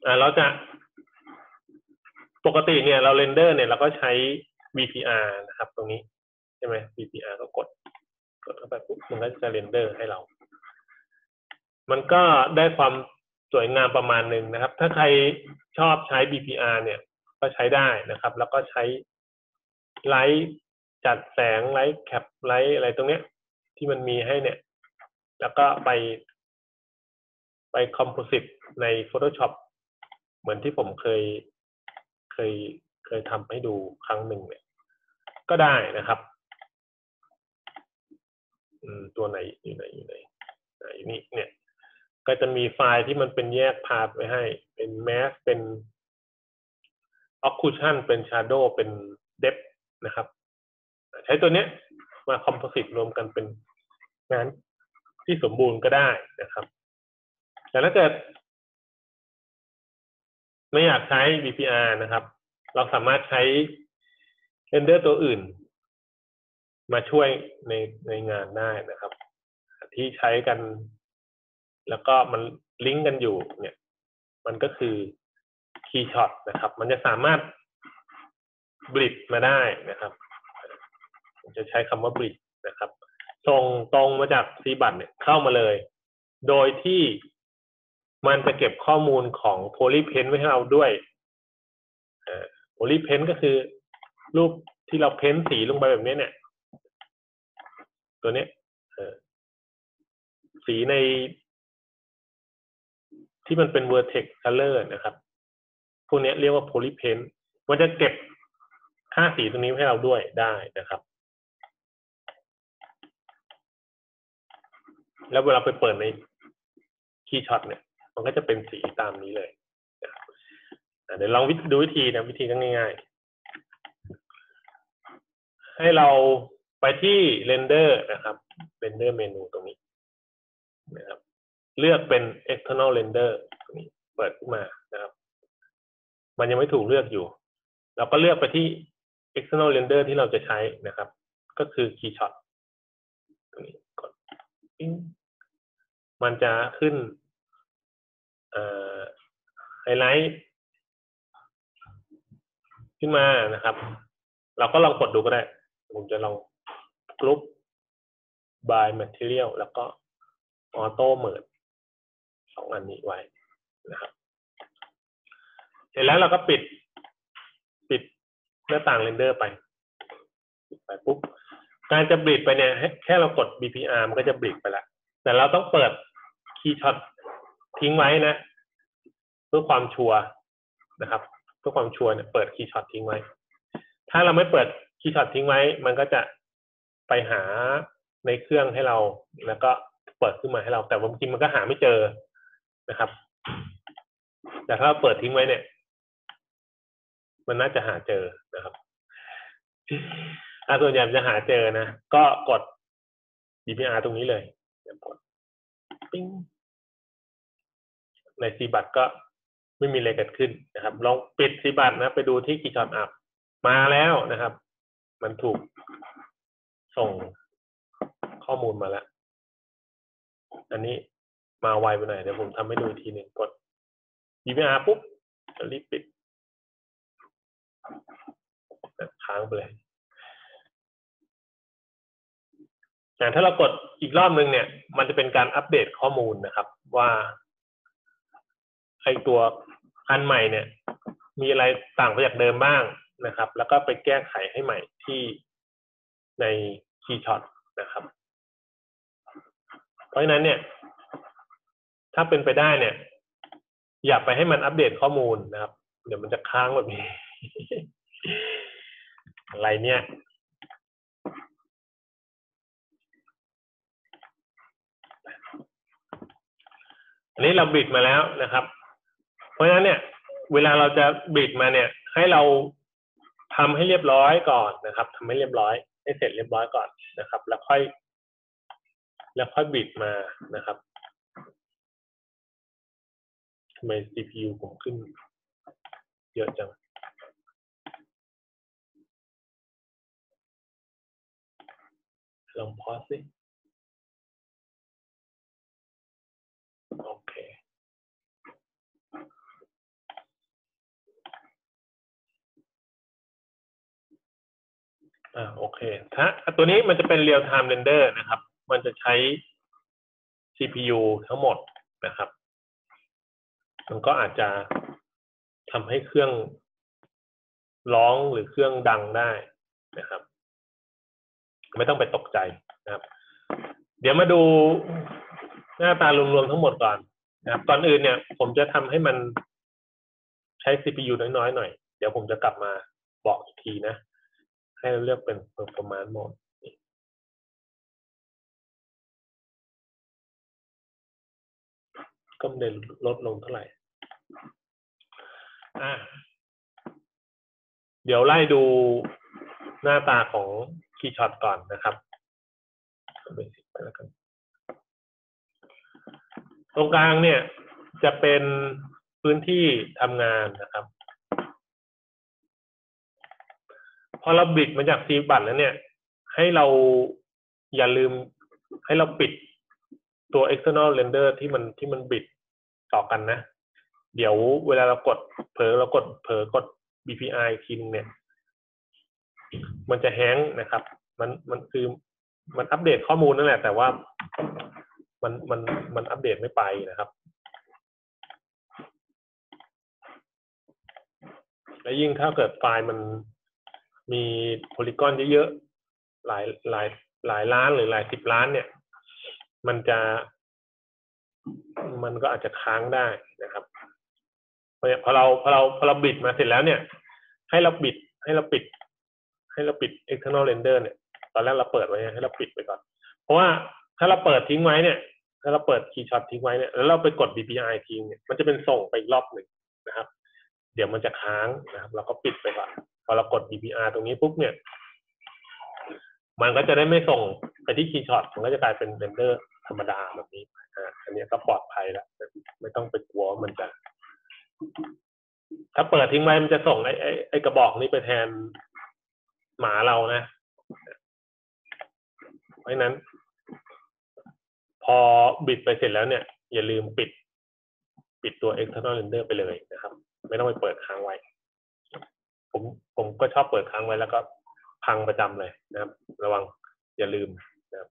เราจะปกติเนี่ยเราเรนเดอร์เนี่ยเราก็ใช้ VPR นะครับตรงนี้ใช่ไหม VPR ก็กดเข้าไปปุ๊บมันก็จะเรนเดอร์ให้เรามันก็ได้ความสวยงามประมาณหนึ่งนะครับถ้าใครชอบใช้ VPR เนี่ยก็ใช้ได้นะครับแล้วก็ใช้ไลท์จัดแสงไลท์แคปไลท์อะไรตรงเนี้ยที่มันมีให้เนี่ยแล้วก็ไปคอมโพสิตใน Photoshop เหมือนที่ผมเคยทำให้ดูครั้งหนึ่งเนี่ยก็ได้นะครับตัวไหนอยู่ไหนนี่เนี่ยก็จะมีไฟล์ที่มันเป็นแยกพาธไว้ให้เป็นแมสเป็น occlusion เป็น shadow เป็น depth นะครับใช้ตัวเนี้ยมาคอมโพสิตรวมกันเป็นงานที่สมบูรณ์ก็ได้นะครับแต่ถ้าเกิดไม่อยากใช้ VPR นะครับเราสามารถใช้เรนเดอร์ตัวอื่นมาช่วยในงานได้นะครับที่ใช้กันแล้วก็มันลิงก์กันอยู่เนี่ยมันก็คือคีย์ช็อตนะครับมันจะสามารถบลิดมาได้นะครับผมจะใช้คำว่าบลิดนะครับส่งตรงมาจากซีบัตเนี่ยเข้ามาเลยโดยที่มันจะเก็บข้อมูลของโพลีเพนไว้ให้เราด้วยโพลีเพนก็คือรูปที่เราเพ้นสีลงไปแบบนี้เนี่ยตัวนี้สีในที่มันเป็น vertex color นะครับพวกนี้เรียกว่า polypaint มันจะเก็บค่าสีตรงนี้ให้เราด้วยได้นะครับแล้วเวลาไปเปิดในคีย์ช็อตเนี่ยมันก็จะเป็นสีตามนี้เลยเดี๋ยวลองดูวิธีนะวิธีก็ง่ายๆให้เราไปที่เรนเดอร์นะครับเรนเดอร์เมนูตรงนี้นะครับเลือกเป็น external render ตรงนี้เปิดขึ้นมานะครับมันยังไม่ถูกเลือกอยู่เราก็เลือกไปที่ external render ที่เราจะใช้นะครับก็คือ key shot ตรงนี้กดปิ้งมันจะขึ้นไฮไลท์ขึ้นมานะครับเราก็ลองกดดูก็ได้ผมจะลองกรุ๊ป by material แล้วก็ auto merge สองอันนี้ไว้นะครับเสร็จแล้วเราก็ปิดหน้าต่างเรนเดอร์ไปปุ๊บการจะบลิดไปเนี่ยแค่เรากด BPR มันก็จะบลิดไปแล้วแต่เราต้องเปิดคีย์ช็อตทิ้งไว้นะเพื่อความชัวร์นะครับเพื่อความชัวร์เนี่ยเปิดคีย์ช็อตทิ้งไว้ถ้าเราไม่เปิดคีย์ช็อตทิ้งไว้มันก็จะไปหาในเครื่องให้เราแล้วก็เปิดขึ้นมาให้เราแต่บางทีมันก็หาไม่เจอนะครับแต่ถ้าเราเปิดทิ้งไว้เนี่ยมันน่าจะหาเจอนะครับส่วนใหญ่จะหาเจอนะก็กด BPR ตรงนี้เลยกดปิ้งในซีบัตก็ไม่มีอะไรเกิดขึ้นนะครับลองปิดซีบัตนะไปดูที่คีย์ช็อตอัพมาแล้วนะครับมันถูกส่งข้อมูลมาแล้วอันนี้มาไวไปหน่อยเดี๋ยวผมทำให้ดูอีกทีหนึ่งกด BPR ปุ๊บจะรีบปิดค้างไปเลยถ้าเรากดอีกรอบนึงเนี่ยมันจะเป็นการอัปเดตข้อมูลนะครับว่าไอตัวอันใหม่เนี่ยมีอะไรต่างไปจากเดิมบ้างนะครับแล้วก็ไปแก้ไขให้ใหม่ที่ในคีย์ช็อตนะครับเพราะฉะนั้นเนี่ยถ้าเป็นไปได้เนี่ยอย่าไปให้มันอัปเดตข้อมูลนะครับเดี๋ยวมันจะค้างแบบนี้ อะไรเนี่ยอันนี้เราบิดมาแล้วนะครับเพราะฉะนั้นเนี่ยเวลาเราจะบิดมาเนี่ยให้เราทำให้เรียบร้อยก่อนนะครับทำให้เรียบร้อยให้เสร็จเรียบร้อยก่อนนะครับแล้วค่อยบิดมานะครับทำไม CPU ผมขึ้นเยอะจังลองพอสสิโอเคโอเคถ้าตัวนี้มันจะเป็น real time render นะครับมันจะใช้ CPU ทั้งหมดนะครับมันก็อาจจะทำให้เครื่องร้องหรือเครื่องดังได้นะครับไม่ต้องไปตกใจนะครับเดี๋ยวมาดูหน้าตารวมๆทั้งหมดก่อนนะครับก่อนอื่นเนี่ยผมจะทำให้มันใช้ CPU น้อยๆหน่อยเดี๋ยวผมจะกลับมาบอกอีกทีนะให้เราเลือกเป็น performance mode ก็ไม่ได้ลดลงเท่าไหร่เดี๋ยวไล่ดูหน้าตาของคีย์ช็อตก่อนนะครับตรงกลางเนี่ยจะเป็นพื้นที่ทำงานนะครับพอเราบิดมาจากซีบัตแล้วเนี่ยให้เราอย่าลืมให้เราปิดตัว external render ที่มันบิดต่อกันนะเดี๋ยวเวลาเรากดเผลอกด BPI ทีนึงเนี่ยมันจะแฮงก์นะครับมันคือมันอัปเดตข้อมูลนั่นแหละแต่ว่ามันอัปเดตไม่ไปนะครับและยิ่งถ้าเกิดไฟล์มันมีโพลีกอนเยอะๆหลายล้านหรือหลายสิบล้านเนี่ยมันก็อาจจะค้างได้นะครับพอเราบิดมาเสร็จแล้วเนี่ยให้เราปิด external render เนี่ยตอนแรกเราเปิดไว้ให้เราปิดไปก่อนเพราะว่าถ้าเราเปิดทิ้งไว้เนี่ยถ้าเราเปิดคีย์ช็อตทิ้งไว้เนี่ยแล้วเราไปกด BPI ทิ้งเนี่ยมันจะเป็นส่งไปอีกรอบหนึ่งนะครับเดี๋ยวมันจะค้างนะครับเราก็ปิดไปก่อนพอเรากด BPR ตรงนี้ปุ๊บเนี่ยมันก็จะได้ไม่ส่งไปที่คีย์ช็อตมันก็จะกลายเป็นเรนเดอร์ธรรมดาแบบนี้อันนี้ก็ปลอดภัยแล้วไม่ต้องไปกลัวมันจะถ้าเปิดทิ้งไว้มันจะส่งไอ้กระบอกนี้ไปแทนหมาเรานะเพราะฉะนั้นพอบิดไปเสร็จแล้วเนี่ยอย่าลืมปิดตัว external render ไปเลยนะครับไม่ต้องไปเปิดค้างไว้ผมก็ชอบเปิดค้างไว้แล้วก็พังประจำเลยนะครับระวังอย่าลืมนะครับ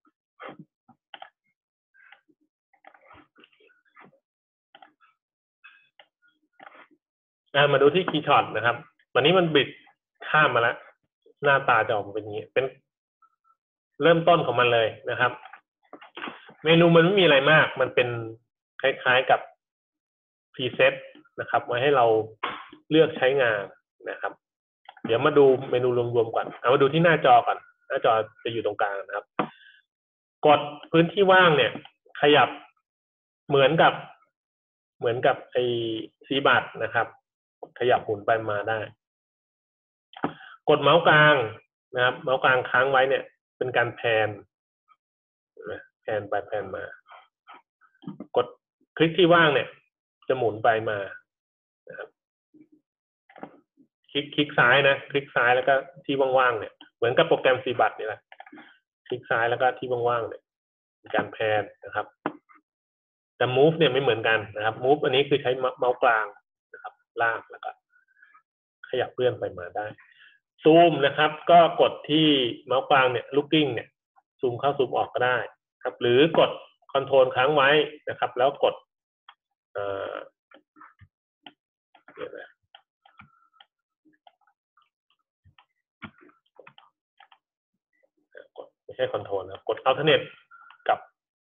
มาดูที่คีย์ช็อตนะครับตอนนี้มันบิดข้ามมาแล้วหน้าตาจะออกมาเป็นอย่างนี้เป็นเริ่มต้นของมันเลยนะครับเมนูมันไม่มีอะไรมากมันเป็นคล้ายๆกับพรีเซตนะครับไว้ให้เราเลือกใช้งานนะครับเดี๋ยวมาดูเมนูรวมๆก่อนเอามาดูที่หน้าจอก่อนหน้าจอจะอยู่ตรงกลางนะครับกดพื้นที่ว่างเนี่ยขยับเหมือนกับไอ้ซีบัตนะครับขยับหมุนไปมาได้กดเมาส์กลางนะครับเมาส์กลางค้างไว้เนี่ยเป็นการแพนไปแพนมากดคลิกที่ว่างเนี่ยจะหมุนไปมานะครับคลิกซ้ายนะคลิกซ้ายแล้วก็ที่ว่างๆเนี่ยเหมือนกับโปรแกรมซีบัตนี่แหละคลิกซ้ายแล้วก็ที่ว่างๆเนี่ยการแพนนะครับแต่ move เนี่ยไม่เหมือนกันนะครับ move อันนี้คือใช้เมาส์กลางนะครับลากแล้วก็ขยับเลื่อนไปมาได้ซูมนะครับก็กดที่เมาส์กลางเนี่ย looking เนี่ยซูมเข้าซูมออกก็ได้ครับหรือกดคอนโทรลค้างไว้นะครับแล้วกดไม่ใช่คอนโทรลนะกด alternate กับ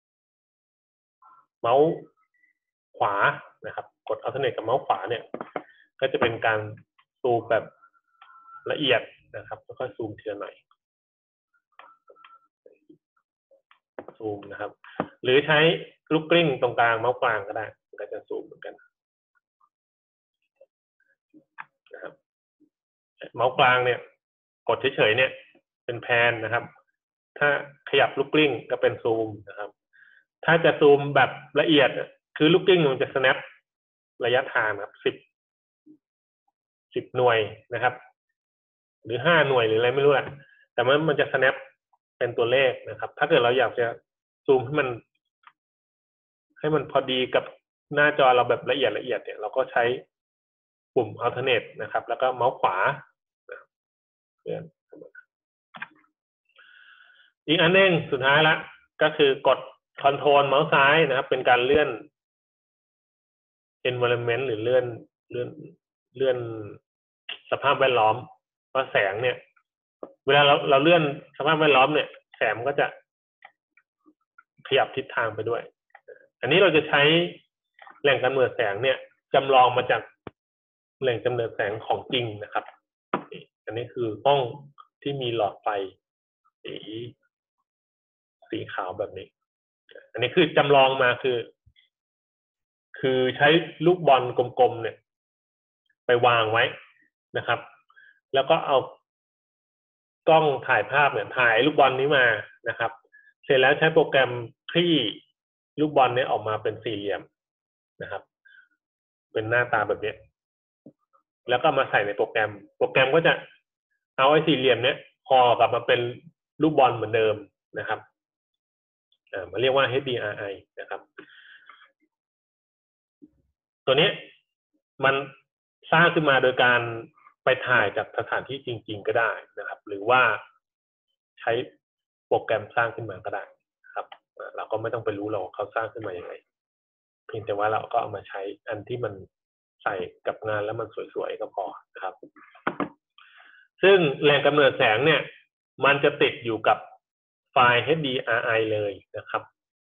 เมาส์ขวานะครับกด alternate กับเมาส์ขวาเนี่ยก็จะเป็นการซูมแบบละเอียดนะครับแล้วก็ซูมทีละหน่อยซูมนะครับหรือใช้ลูกกลิ้งตรงกลางเมาส์กลางก็ได้ก็จะซูมเหมือนกันนะครับเมาส์กลางเนี่ยกดเฉยๆเนี่ยเป็นแพนนะครับถ้าขยับลูกกลิ้งก็เป็นซูมนะครับถ้าจะซูมแบบละเอียดคือลูกกลิ้งมันจะ snap ระยะทางครับ10หน่วยนะครับหรือ5หน่วยหรืออะไรไม่รู้แหละแต่มันจะ snap เป็นตัวเลขนะครับถ้าเกิดเราอยากจะซูมให้มันพอดีกับหน้าจอเราแบบละเอียดเนี่ยเราก็ใช้ปุ่ม alternate นะครับแล้วก็เมาส์ขวาเลื่อนอีกอันหนึ่งสุดท้ายละก็คือกดคอนโทรลเมาส์ซ้ายนะครับ เป็นการเลื่อน environment หรือเลื่อนสภาพแวดล้อมว่าแสงเนี่ย เวลาเราเลื่อนสภาพแวดล้อมเนี่ยแสงก็จะขยับทิศทางไปด้วย อันนี้เราจะใช้แหล่งกำเนิดแสงเนี่ยจำลองมาจากแหล่งกำเนิดแสงของจริงนะครับอันนี้คือห้องที่มีหลอดไฟสีขาวแบบนี้ อันนี้คือจำลองมาคือใช้ลูกบอลกลมๆเนี่ยไปวางไว้นะครับ แล้วก็เอากล้องถ่ายภาพเนี่ยถ่ายลูกบอลนี้มานะครับ เสร็จแล้วใช้โปรแกรมคลี่ลูกบอลนี้ออกมาเป็นสี่เหลี่ยมนะครับ เป็นหน้าตาแบบนี้แล้วก็มาใส่ในโปรแกรมก็จะเอาไอ้สี่เหลี่ยมเนี้ยห่อกลับมาเป็นลูกบอลเหมือนเดิมนะครับมาเรียกว่า HDRI นะครับ ตัวนี้มันสร้างขึ้นมาโดยการไปถ่ายจากสถานที่จริงๆก็ได้นะครับ หรือว่าใช้โปรแกรมสร้างขึ้นมาก็ได้ครับเราก็ไม่ต้องไปรู้หรอกเขาสร้างขึ้นมาอย่างไรเพียงแต่ว่าเราก็เอามาใช้อันที่มันใส่กับงานแล้วมันสวยๆก็พอนะครับ ซึ่งแหล่งกำเนิดแสงเนี่ยมันจะติดอยู่กับไฟล์ HDRI เลยนะครับ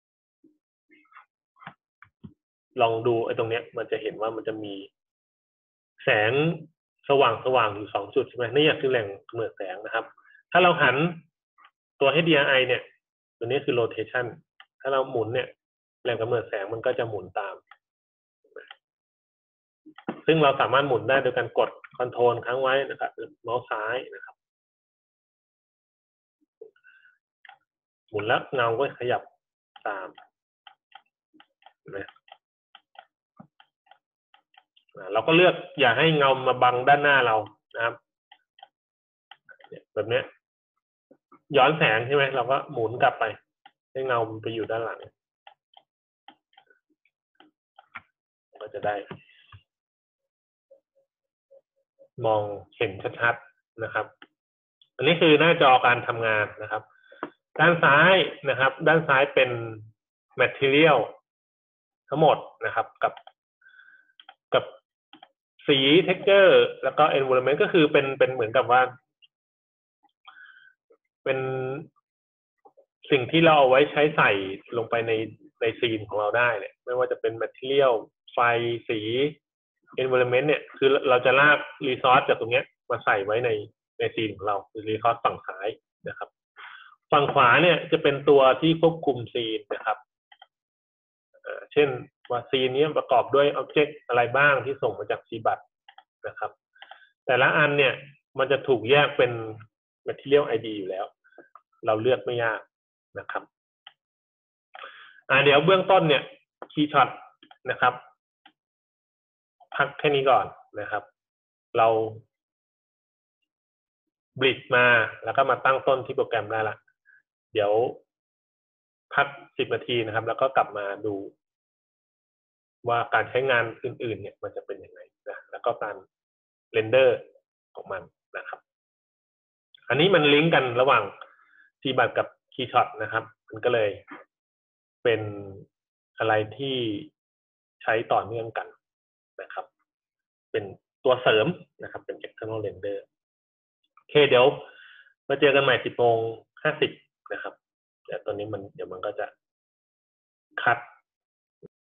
ลองดูไอ้ตรงเนี้ยมันจะเห็นว่ามันจะมีแสงสว่างอยู่2จุดใช่ไหมนี่คือแหล่งกำเนิดแสงนะครับ ถ้าเราหันตัว HDRI เนี่ยตัวนี้คือ rotation ถ้าเราหมุนเนี่ยแหล่งกำเนิดแสงมันก็จะหมุนตามซึ่งเราสามารถหมุนได้โดยการกดคอนโทรลค้างไว้นะครับเมาส์ซ้ายนะครับหมุนแล้วเงาก็ขยับตามนะเราก็เลือกอย่าให้เงามาบังด้านหน้าเรานะครับแบบนี้ย้อนแสงใช่ไหมเราก็หมุนกลับไปให้เงามันไปอยู่ด้านหลังก็จะได้มองเห็นชัดๆนะครับอันนี้คือหน้าจอการทำงานนะครับด้านซ้ายนะครับด้านซ้ายเป็น material ทั้งหมดนะครับกับสี texture แล้วก็ environment ก็คือเป็นเหมือนกับว่าเป็นสิ่งที่เราเอาไว้ใช้ใส่ลงไปในซีนของเราได้เนี่ยไม่ว่าจะเป็น material ไฟสี environment เนี่ยคือเราจะลาก resource จากตรงนี้มาใส่ไว้ในซีนของเราคือ resource ฝั่งซ้ายนะครับฝั่งขวาเนี่ยจะเป็นตัวที่ควบคุมซีนนะครับเช่นว่าซีนนี้ประกอบด้วย object อะไรบ้างที่ส่งมาจาก CBAT นะครับแต่ละอันเนี่ยมันจะถูกแยกเป็น material ID อยู่แล้วเราเลือกไม่ยากนะครับเดี๋ยวเบื้องต้นเนี่ยคีย์ช็อตนะครับพักแค่นี้ก่อนนะครับเราบริดมาแล้วก็มาตั้งต้นที่โปรแกรมได้ละเดี๋ยวพัก10 นาทีนะครับแล้วก็กลับมาดูว่าการใช้งานอื่นๆเนี่ยมันจะเป็นยังไงนะแล้วก็การเรนเดอร์ของมันนะครับอันนี้มันลิงก์กันระหว่าง CBAT กับ Keyshot นะครับมันก็เลยเป็นอะไรที่ใช้ต่อเนื่องกันนะครับเป็นตัวเสริมนะครับเป็น external render โอเคเดี๋ยวมาเจอกันใหม่ 10:50 นะครับแต่ตอนนี้เดี๋ยวมันก็จะคัด